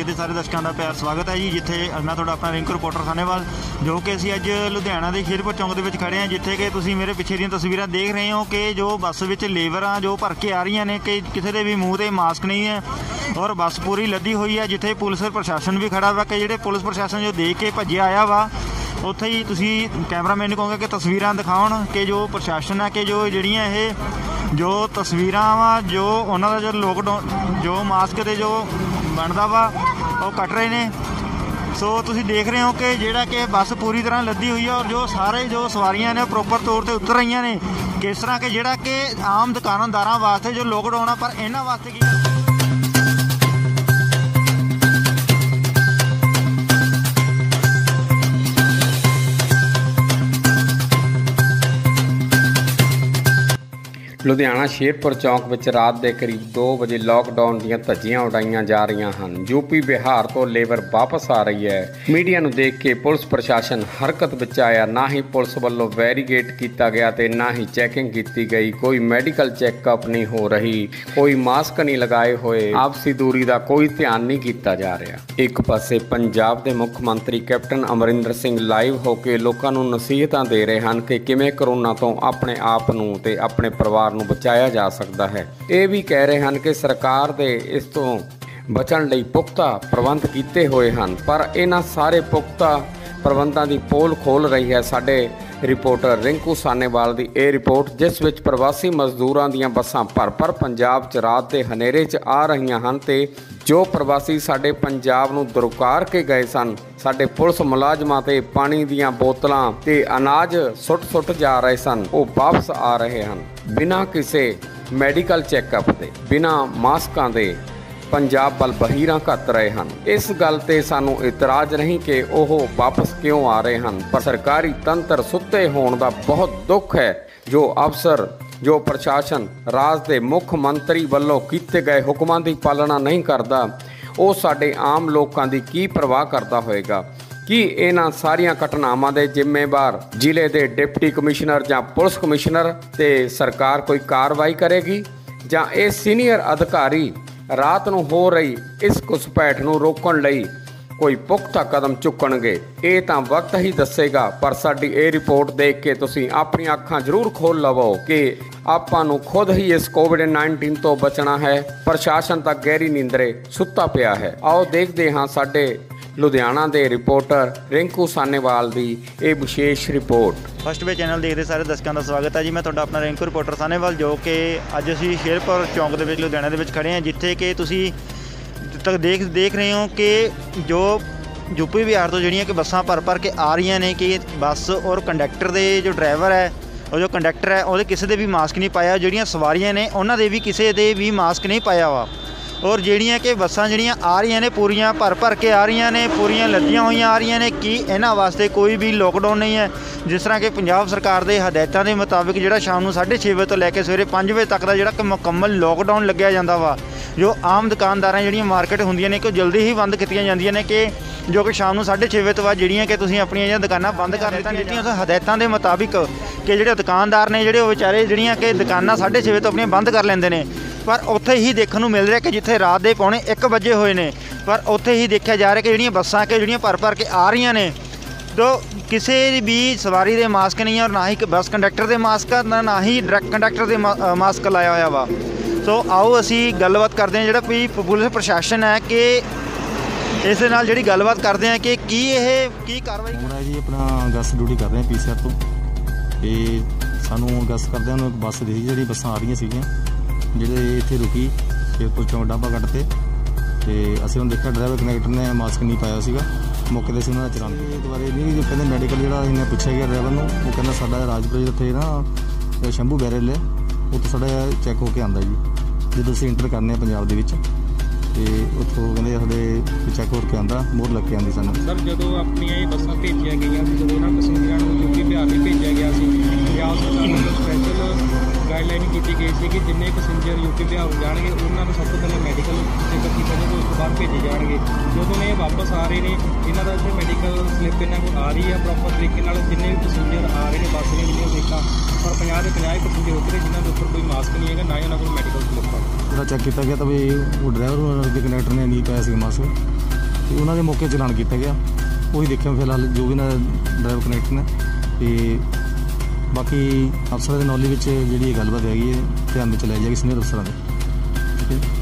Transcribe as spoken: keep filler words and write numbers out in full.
ਤੁਹਾਡੇ ਸਾਰੇ ਦਰਸ਼ਕਾਂ ਦਾ ਪਿਆਰ ਸਵਾਗਤ ਹੈ ਜੀ। ਜਿੱਥੇ ਮੈਂ ਤੁਹਾਡਾ ਆਪਣਾ ਰਿੰਕੂ ਰਿਪੋਰਟਰ ਸਾਨੇਵਾਲ, ਜੋ ਕਿ ਅਸੀਂ ਅੱਜ ਲੁਧਿਆਣਾ ਦੇ ਸ਼ੇਰਪੁਰ ਚੌਂਕ ਦੇ ਵਿੱਚ ਖੜੇ ਹਾਂ, ਜਿੱਥੇ ਕਿ ਤੁਸੀਂ ਮੇਰੇ ਪਿੱਛੇ ਦੀਆਂ ਤਸਵੀਰਾਂ ਦੇਖ ਰਹੇ ਹੋ ਕਿ ਜੋ ਬੱਸ ਵਿੱਚ ਲੇਬਰਾਂ ਜੋ ਭਰ ਕੇ ਆ ਰਹੀਆਂ ਨੇ ਕਿ ਕਿਸੇ ਦੇ ਵੀ ਮੂੰਹ 'ਤੇ ਮਾਸਕ ਨਹੀਂ ਹੈ ਔਰ ਬੱਸ ਪੂਰੀ ਲੱਦੀ ਹੋਈ ਹੈ। ਜਿੱਥੇ ਪੁਲਿਸ ਪ੍ਰਸ਼ਾਸਨ ਵੀ ਖੜਾ ਵਾ ਕਿ ਜਿਹੜੇ ਪੁਲਿਸ ਪ੍ਰਸ਼ਾਸਨ ਜੋ ਦੇਖ ਕੇ ਭੱਜਿਆ ਆਇਆ ਵਾ, ਉੱਥੇ ਹੀ ਤੁਸੀਂ ਕੈਮਰਾਮੈਨ ਨੂੰ ਕਹੋਗੇ ਕਿ ਤਸਵੀਰਾਂ ਦਿਖਾਉਣ ਕਿ ਜੋ ਪ੍ਰਸ਼ਾਸਨ ਹੈ ਕਿ ਜੋ ਜਿਹੜੀਆਂ ਇਹ ਜੋ ਤਸਵੀਰਾਂ ਵਾ ਜੋ ਉਹਨਾਂ ਦਾ ਜੋ ਲੋਕਡਾਊਨ ਜੋ ਮਾਸਕ 'ਤੇ ਜੋ ਬਣਦਾ ਵਾ ਉਹ ਕੱਟ ਰਹੇ ਨੇ। ਸੋ ਤੁਸੀਂ ਦੇਖ ਰਹੇ ਹੋ ਕਿ ਜਿਹੜਾ ਕਿ ਬੱਸ ਪੂਰੀ ਤਰ੍ਹਾਂ ਲੱਦੀ ਹੋਈ ਹੈ ਔਰ ਜੋ ਸਾਰੇ ਜੋ ਸਵਾਰੀਆਂ ਨੇ ਪ੍ਰੋਪਰ ਤੌਰ 'ਤੇ ਉਤਰ ਰਹੀਆਂ ਨੇ। ਕਿਸ ਤਰ੍ਹਾਂ ਕਿ ਜਿਹੜਾ ਕਿ ਆਮ ਦੁਕਾਨਦਾਰਾਂ ਵਾਸਤੇ ਜੋ ਲੋਕਡਾਊਨ ਆ, ਪਰ ਇਹਨਾਂ ਵਾਸਤੇ ਕੀ ਲੁਧਿਆਣਾ ਸ਼ੇਰਪੁਰ ਚੌਂਕ ਵਿੱਚ ਰਾਤ ਦੇ ਕਰੀਬ ਦੋ ਵਜੇ ਲੋਕਡਾਊਨ ਦੀਆਂ ਧੱਜੀਆਂ ਉਡਾਈਆਂ ਜਾ ਰਹੀਆਂ ਹਨ। ਯੂਪੀ ਬਿਹਾਰ ਤੋਂ ਲੇਬਰ ਵਾਪਸ ਆ ਰਹੀ ਹੈ। ਮੀਡੀਆ ਨੂੰ ਦੇਖ ਕੇ ਪੁਲਿਸ ਪ੍ਰਸ਼ਾਸਨ ਹਰਕਤ ਵਿੱਚ ਆਇਆ। ਨਾ ਹੀ ਪੁਲਿਸ ਵੱਲੋਂ ਬੈਰੀਗੇਡ ਕੀਤਾ ਗਿਆ ਤੇ ਨਾ ਹੀ ਚੈਕਿੰਗ ਕੀਤੀ ਗਈ। ਕੋਈ ਮੈਡੀਕਲ ਚੈੱਕਅਪ ਨਹੀਂ ਹੋ ਰਹੀ, ਕੋਈ ਮਾਸਕ ਨਹੀਂ ਲਗਾਏ ਹੋਏ, ਆਪਸੀ ਦੂਰੀ ਦਾ ਕੋਈ ਧਿਆਨ ਨਹੀਂ ਕੀਤਾ ਜਾ ਰਿਹਾ। ਇੱਕ ਪਾਸੇ ਪੰਜਾਬ ਦੇ ਮੁੱਖ ਮੰਤਰੀ ਕੈਪਟਨ ਅਮਰਿੰਦਰ ਸਿੰਘ ਲਾਈਵ ਹੋ ਕੇ ਲੋਕਾਂ ਨੂੰ ਨਸੀਹਤਾਂ ਦੇ ਰਹੇ ਹਨ ਕਿ ਕਿਵੇਂ ਕਰੋਨਾ ਤੋਂ ਆਪਣੇ ਆਪ ਨੂੰ ਤੇ ਆਪਣੇ ਪਰਿਵਾਰ ਨੂੰ ਬਚਾਇਆ ਜਾ ਸਕਦਾ ਹੈ। ਇਹ ਵੀ ਕਹਿ ਰਹੇ ਹਨ ਕਿ ਸਰਕਾਰ ਦੇ ਇਸ ਤੋਂ ਬਚਣ ਲਈ ਪੁਖਤਾ ਪ੍ਰਬੰਧ ਕੀਤੇ ਹੋਏ ਹਨ, ਪਰ ਇਹਨਾਂ ਸਾਰੇ ਪੁਖਤਾ ਪ੍ਰਬੰਧਾਂ ਦੀ ਪੋਲ ਖੋਲ ਰਹੀ ਹੈ ਸਾਡੇ ਰਿਪੋਰਟਰ ਰਿੰਕੂ ਸਾਨੇਵਾਲ ਦੀ ਇਹ ਰਿਪੋਰਟ, ਜਿਸ ਵਿੱਚ ਪ੍ਰਵਾਸੀ ਮਜ਼ਦੂਰਾਂ ਦੀਆਂ ਬੱਸਾਂ ਭਰ ਭਰ ਪੰਜਾਬ 'ਚ ਰਾਤ ਦੇ ਹਨੇਰੇ 'ਚ ਆ ਰਹੀਆਂ ਹਨ ਤੇ ਜੋ ਪ੍ਰਵਾਸੀ ਸਾਡੇ ਪੰਜਾਬ ਨੂੰ ਦੁਰਕਾਰ ਕੇ ਗਏ ਸਨ, ਸਾਡੇ ਪੁਲਿਸ ਮੁਲਾਜ਼ਮਾਂ ਤੇ ਪਾਣੀ ਦੀਆਂ ਬੋਤਲਾਂ ਤੇ ਅਨਾਜ ਸੁੱਟ ਸੁੱਟ ਜਾ ਰਹੇ ਸਨ, ਉਹ ਵਾਪਸ ਆ ਰਹੇ ਹਨ ਬਿਨਾਂ ਕਿਸੇ ਮੈਡੀਕਲ ਚੈੱਕਅਪ ਦੇ, ਬਿਨਾਂ ਮਾਸਕਾਂ ਦੇ ਪੰਜਾਬ ਵੱਲ ਬਹੀਰਾਂ ਘੱਤ ਰਹੇ ਹਨ। ਇਸ ਗੱਲ ਤੇ ਸਾਨੂੰ ਇਤਰਾਜ਼ ਨਹੀਂ ਕਿ ਉਹ ਵਾਪਸ ਕਿਉਂ ਆ ਰਹੇ ਹਨ, ਪਰ ਸਰਕਾਰੀ ਤੰਤਰ ਸੁੱਤੇ ਹੋਣ ਦਾ ਬਹੁਤ ਦੁੱਖ ਹੈ। ਜੋ ਅਫਸਰ ਜੋ ਪ੍ਰਸ਼ਾਸਨ ਰਾਜ ਦੇ ਮੁੱਖ ਮੰਤਰੀ ਵੱਲੋਂ ਕੀਤੇ ਗਏ ਹੁਕਮਾਂ ਦੀ ਪਾਲਣਾ ਨਹੀਂ ਕਰਦਾ, ਉਹ ਸਾਡੇ ਆਮ ਲੋਕਾਂ ਦੀ ਕੀ ਪਰਵਾਹ ਕਰਦਾ ਹੋਵੇਗਾ। ਕੀ ਇਹਨਾਂ ਸਾਰੀਆਂ ਘਟਨਾਵਾਂ ਦੇ ਜ਼ਿੰਮੇਵਾਰ ਜ਼ਿਲ੍ਹੇ ਦੇ ਡਿਪਟੀ ਕਮਿਸ਼ਨਰ ਜਾਂ ਪੁਲਿਸ ਕਮਿਸ਼ਨਰ ਤੇ ਸਰਕਾਰ ਕੋਈ ਕਾਰਵਾਈ ਕਰੇਗੀ, ਜਾਂ ਇਹ ਸੀਨੀਅਰ ਅਧਿਕਾਰੀ ਰਾਤ ਨੂੰ ਹੋ ਰਹੀ ਇਸ ਘੁਸਪੈਠ ਨੂੰ ਰੋਕਣ ਲਈ ਕੋਈ ਪੁਖਤਾ ਕਦਮ ਚੁੱਕਣਗੇ? ਇਹ ਤਾਂ ਵਕਤ ਹੀ ਦੱਸੇਗਾ। ਪਰ ਸਾਡੀ ਇਹ ਰਿਪੋਰਟ ਦੇਖ ਕੇ ਤੁਸੀਂ ਆਪਣੀਆਂ ਅੱਖਾਂ ਜ਼ਰੂਰ ਖੋਲ੍ਹ ਲਵੋ ਕਿ ਆਪਾਂ ਨੂੰ ਖੁਦ ਹੀ ਇਸ ਕੋਵਿਡ ਨਾਈਨਟੀਨ ਤੋਂ ਬਚਣਾ ਹੈ। ਪ੍ਰਸ਼ਾਸਨ ਤਾਂ ਗਹਿਰੀ ਨੀਂਦਰੇ ਸੁੱਤਾ ਪਿਆ ਹੈ। ਆਓ ਦੇਖਦੇ ਹਾਂ ਸਾਡੇ ਲੁਧਿਆਣਾ ਦੇ ਰਿਪੋਰਟਰ ਰਿੰਕੂ ਸਾਨੇਵਾਲ ਦੀ ਇਹ ਵਿਸ਼ੇਸ਼ ਰਿਪੋਰਟ। ਫਸਟ ਵੇ ਚੈਨਲ ਦੇਖਦੇ ਸਾਰੇ ਦਰਸ਼ਕਾਂ ਦਾ ਸਵਾਗਤ ਹੈ ਜੀ। ਮੈਂ ਤੁਹਾਡਾ ਆਪਣਾ ਰਿੰਕੂ ਰਿਪੋਰਟਰ ਸਾਨੇਵਾਲ, ਜੋ ਕਿ ਅੱਜ ਅਸੀਂ ਸ਼ੇਰਪੁਰ ਚੌਂਕ ਦੇ ਵਿੱਚ ਲੁਧਿਆਣਾ ਦੇ ਵਿੱਚ ਖੜੇ ਹਾਂ, ਜਿੱਥੇ ਕਿ ਤੁਸੀਂ ਤੱਕ ਦੇਖ ਦੇਖ ਰਹੇ ਹੋ ਕਿ ਜੋ ਯੂਪੀ ਬਿਹਾਰ ਤੋਂ ਜਿਹੜੀਆਂ ਕਿ ਬੱਸਾਂ ਭਰ ਭਰ ਕੇ ਆ ਰਹੀਆਂ ਨੇ ਕਿ ਬੱਸ ਔਰ ਕੰਡਕਟਰ ਦੇ ਜੋ ਡਰਾਈਵਰ ਹੈ ਉਹ ਜੋ ਕੰਡਕਟਰ ਹੈ ਉਹਦੇ ਕਿਸੇ ਦੇ ਵੀ ਮਾਸਕ ਨਹੀਂ ਪਾਇਆ। ਜਿਹੜੀਆਂ ਸਵਾਰੀਆਂ ਨੇ ਉਹਨਾਂ ਦੇ ਵੀ ਕਿਸੇ ਦੇ ਵੀ ਮਾਸਕ ਨਹੀਂ ਪਾਇਆ ਵਾ। ਔਰ ਜਿਹੜੀਆਂ ਕਿ ਬੱਸਾਂ ਜਿਹੜੀਆਂ ਆ ਰਹੀਆਂ ਨੇ ਪੂਰੀਆਂ ਭਰ ਭਰ ਕੇ ਆ ਰਹੀਆਂ ਨੇ, ਪੂਰੀਆਂ ਲੱਦੀਆਂ ਹੋਈਆਂ ਆ ਰਹੀਆਂ ਨੇ ਕਿ ਇਹਨਾਂ ਵਾਸਤੇ ਕੋਈ ਵੀ ਲੋਕਡਾਊਨ ਨਹੀਂ ਹੈ। ਜਿਸ ਤਰ੍ਹਾਂ ਕਿ ਪੰਜਾਬ ਸਰਕਾਰ ਦੇ ਹਦਾਇਤਾਂ ਦੇ ਮੁਤਾਬਿਕ ਜਿਹੜਾ ਸ਼ਾਮ ਨੂੰ ਸਾਢੇ ਛੇ ਵਜੇ ਤੋਂ ਲੈ ਕੇ ਸਵੇਰੇ ਪੰਜ ਵਜੇ ਤੱਕ ਦਾ ਜਿਹੜਾ ਕਿ ਮੁਕੰਮਲ ਲੋਕਡਾਊਨ ਲੱਗਿਆ ਜਾਂਦਾ ਵਾ। ਜੋ ਆਮ ਦੁਕਾਨਦਾਰਾਂ ਜਿਹੜੀਆਂ ਮਾਰਕੀਟ ਹੁੰਦੀਆਂ ਨੇ ਕਿ ਜਲਦੀ ਹੀ ਬੰਦ ਕੀਤੀਆਂ ਜਾਂਦੀਆਂ ਨੇ ਕਿ ਜੋ ਕਿ ਸ਼ਾਮ ਨੂੰ ਸਾਢੇ ਛੇ ਵਜੇ ਤੋਂ ਬਾਅਦ ਜਿਹੜੀਆਂ ਕਿ ਤੁਸੀਂ ਆਪਣੀਆਂ ਜਿਹੜੀਆਂ ਦੁਕਾਨਾਂ ਬੰਦ ਕਰ ਦਿੱਤੀਆਂ ਦਿੱਤੀਆਂ ਉਸ ਹਦਾਇਤਾਂ ਦੇ ਮੁਤਾਬਿਕ ਕਿ ਜਿਹੜੇ ਦੁਕਾਨਦਾਰ ਨੇ ਜਿਹੜੇ ਉਹ ਵਿਚਾਰੇ ਜਿਹੜੀਆਂ ਕਿ ਦੁਕਾਨਾਂ ਸਾਢੇ ਛੇ ਵਜੇ ਤੋਂ ਆਪਣੀਆਂ ਬੰਦ ਕਰ ਲੈਂਦੇ ਨੇ। ਪਰ ਉੱਥੇ ਹੀ ਦੇਖਣ ਨੂੰ ਮਿਲ ਰਿਹਾ ਕਿ ਜਿੱਥੇ ਰਾਤ ਦੇ ਪੌਣੇ ਇੱਕ ਵਜੇ ਹੋਏ ਨੇ, ਪਰ ਉੱਥੇ ਹੀ ਦੇਖਿਆ ਜਾ ਰਿਹਾ ਕਿ ਜਿਹੜੀਆਂ ਬੱਸਾਂ ਕਿ ਜਿਹੜੀਆਂ ਭਰ ਭਰ ਕੇ ਆ ਰਹੀਆਂ ਨੇ ਤਾਂ ਕਿਸੇ ਵੀ ਸਵਾਰੀ ਦੇ ਮਾਸਕ ਨਹੀਂ ਹੈ ਔਰ ਨਾ ਹੀ ਬੱਸ ਕੰਡਕਟਰ ਦੇ ਮਾਸਕ ਆ, ਨਾ ਨਾ ਹੀ ਡਾਇਰੈਕਟ ਕੰਡਕਟਰ ਦੇ ਮਾਸਕ ਲਾਇਆ ਹੋਇਆ ਵਾ। ਸੋ ਆਓ ਅਸੀਂ ਗੱਲਬਾਤ ਕਰਦੇ ਹਾਂ ਜਿਹੜਾ ਵੀ ਪੁਲਿਸ ਪ੍ਰਸ਼ਾਸਨ ਹੈ ਕਿ ਇਸ ਦੇ ਨਾਲ ਜਿਹੜੀ ਗੱਲਬਾਤ ਕਰਦੇ ਹਾਂ ਕਿ ਕੀ ਇਹ ਕੀ ਕਾਰਵਾਈ ਹੋਣਾ ਜੀ। ਆਪਣਾ ਗਸਤ ਡਿਊਟੀ ਕਰ ਰਹੇ ਹਾਂ ਪੀਸੀਆਰ ਤੋਂ, ਤੇ ਸਾਨੂੰ ਗਸਤ ਕਰਦਿਆਂ ਨੂੰ ਇੱਕ ਬੱਸ ਦੇਖੀ ਜਿਹੜੀ ਬੱਸਾਂ ਆ ਰਹੀਆਂ ਸੀਗੀਆਂ ਜਿਹੜੇ ਇੱਥੇ ਰੁਕੀ ਸ਼ੇਰਪੁਰ ਚੌਂਕ ਡਾਬਾ ਕੱਟ 'ਤੇ, ਤੇ ਅਸੀਂ ਉਹਨੂੰ ਦੇਖਿਆ ਡਰਾਈਵਰ ਕੰਡਕਟਰ ਨੇ ਮਾਸਕ ਨਹੀਂ ਪਾਇਆ ਸੀਗਾ। ਮੌਕੇ 'ਤੇ ਅਸੀਂ ਉਹਨਾਂ ਦਾ ਚਲਾਨ ਕੀਤਾ। ਇਸ ਬਾਰੇ ਨਹੀਂ ਜੋ ਕਹਿੰਦੇ ਮੈਡੀਕਲ ਜਿਹੜਾ ਇਹਨੇ ਪੁੱਛਿਆ ਗਿਆ ਡਰਾਈਵਰ ਨੂੰ, ਉਹ ਕਹਿੰਦਾ ਸਾਡਾ ਰਾਜਪੁਰ ਉੱਥੇ ਨਾ ਸ਼ੰਭੂ ਬੈਰਲ ਹੈ ਉੱਥੇ ਸਾਡਾ ਚੈੱਕ ਹੋ ਕੇ ਆਉਂਦਾ ਜੀ ਜਦੋਂ ਅਸੀਂ ਇੰਟਰ ਕਰਨੇ ਪੰਜਾਬ ਦੇ ਵਿੱਚ, ਤੇ ਉੱਥੋਂ ਕਹਿੰਦੇ ਸਾਡੇ ਚੈੱਕ ਹੋ ਕੇ ਆਉਂਦਾ ਮੋਹਰ ਲੱਗ ਕੇ ਆਉਂਦੀ ਸਾਨੂੰ। ਸਰ ਜਦੋਂ ਆਪਣੀਆਂ ਇਹ ਬੱਸਾਂ ਭੇਜੀਆਂ ਗਈਆਂ ਸੀ, ਜਦੋਂ ਇਹਨਾਂ ਪੈਸੇਂਜਰਾਂ ਨੂੰ ਯੂਪੀ ਬਿਹਾਰ ਲਈ ਭੇਜਿਆ ਗਿਆ ਸੀ, ਪੰਜਾਬ ਸਰਕਾਰ ਵੱਲੋਂ ਸਪੈਸ਼ਲ ਗਾਈਡਲਾਈਨ ਕੀਤੀ ਗਈ ਸੀ ਕਿ ਜਿੰਨੇ ਪੈਸੇਂਜਰ ਯੂਪੀ ਬਿਹਾਰ ਜਾਣਗੇ ਉਹਨਾਂ ਨੂੰ ਸਭ ਤੋਂ ਪਹਿਲਾਂ ਮੈਡੀਕਲ ਚੈੱਕਅਪ ਕੀਤਾ ਜਾਵੇਗਾ, ਉਸ ਤੋਂ ਬਾਅਦ ਭੇਜੇ ਜਾਣਗੇ। ਜਦੋਂ ਇਹ ਵਾਪਸ ਆ ਰਹੇ ਨੇ ਇਹਨਾਂ ਦਾ ਇੱਥੇ ਮੈਡੀਕਲ ਸਲਿੱਪ ਇਹਨਾਂ ਕੋਲ ਆ ਰਹੀ ਹੈ ਪ੍ਰੋਪਰ ਤਰੀਕੇ ਨਾਲ। ਜਿੰਨੇ ਵੀ ਪੈਸੇਂਜਰ ਆ ਰਹੇ ਨੇ ਬੱਸ ਦੀਆਂ ਜਿਹੜੀਆਂ ਸੀਟਾਂ, ਪਰ ਪੰਜਾਹ ਦੇ ਪੰਜਾਹ ਪੈਸੇਂਜਰ ਉਤਰੇ ਜਿਨ੍ਹਾਂ ਦੇ ਉੱਪਰ ਕੋਈ ਮਾਸਕ ਨਹੀਂ ਹੈਗਾ, ਨਾ ਹੀ ਉਹਨਾਂ ਕੋਲ ਮੈਡੀਕਲ ਸਲਿੱਪ ਆ। ਜਿਹੜਾ ਚੈੱਕ ਕੀਤਾ ਗਿਆ ਤਾਂ ਵੀ ਉਹ ਡਰਾਈਵਰ ਦੇ ਕੰਡਕਟਰ ਨੇ ਨਹੀਂ ਪਾਇਆ ਸੀ ਮਾਸਕ, ਤੇ ਉਹਨਾਂ ਦੇ ਮੌਕੇ ਚਲਾਨ ਕੀਤਾ ਗਿਆ। ਉਹੀ ਦੇਖਿਆ ਫਿਲਹਾਲ ਜੋ ਵੀ ਨਾ ਡਰਾਈਵਰ ਕਨੈਕਟਰ ਨੇ। ਤੇ ਬਾਕੀ ਅਫਸਰਾਂ ਦੇ ਨੌਲੇਜ ਵਿੱਚ ਜਿਹੜੀ ਇਹ ਗੱਲਬਾਤ ਹੈਗੀ ਹੈ ਧਿਆਨ ਵਿੱਚ ਲਾਈ ਜਾਏਗੀ ਸੀਨੀਅਰ ਅਫਸਰਾਂ ਦੇ। ਠੀਕ ਹੈ।